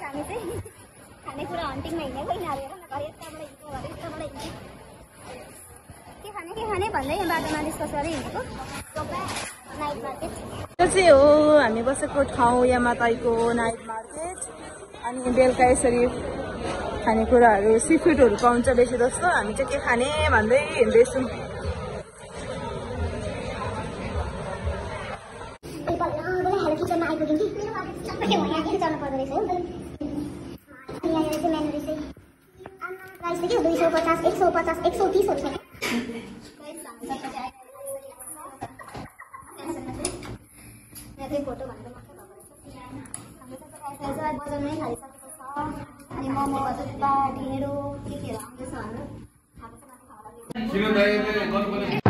हामी चाहिँ खानेकुरा हन्टिङमा हिँडेको यिनीहरू हेर न के खाने भन्दै यहाँ बाटोमा डिस्कस गरी हिँडेको नाइट मार्केट। यो चाहिँ हो हामी बसेको ठाउँ यामाताईको नाइट मार्केट। अनि बेलुका यसरी खानेकुराहरू सी फुडहरू पाउँछ बेसी जस्तो। हामी चाहिँ के खाने भन्दै हिँड्दैछौँ। बजारमै खाइसकेको छ। अनि मोमो ढिँडो के आउँदैछ भनेर